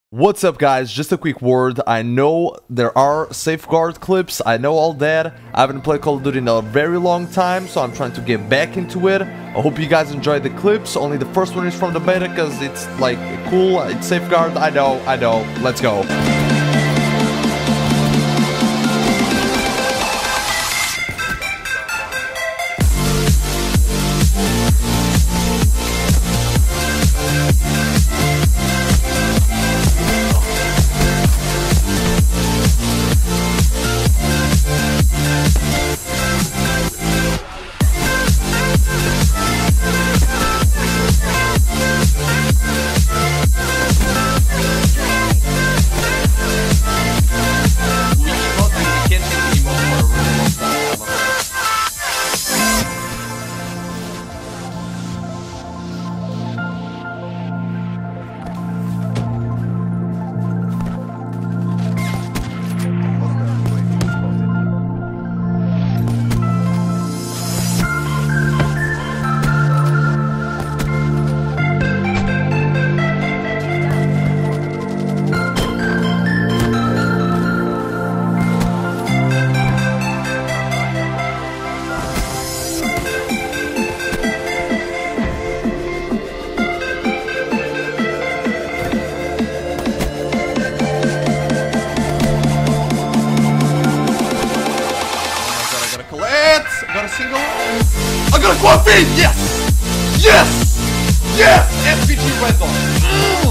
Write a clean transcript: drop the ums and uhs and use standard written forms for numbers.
What's up, guys? Just a quick word. I know there are safeguard clips, I know all that. I haven't played Call of Duty in a very long time, so I'm trying to get back into it. I hope you guys enjoyed the clips. Only the first one is from the beta because it's like cool, it's safeguard. I know, let's go. Got a single. I got a quad feed! Yes! Yes! Yes! SPG red dot.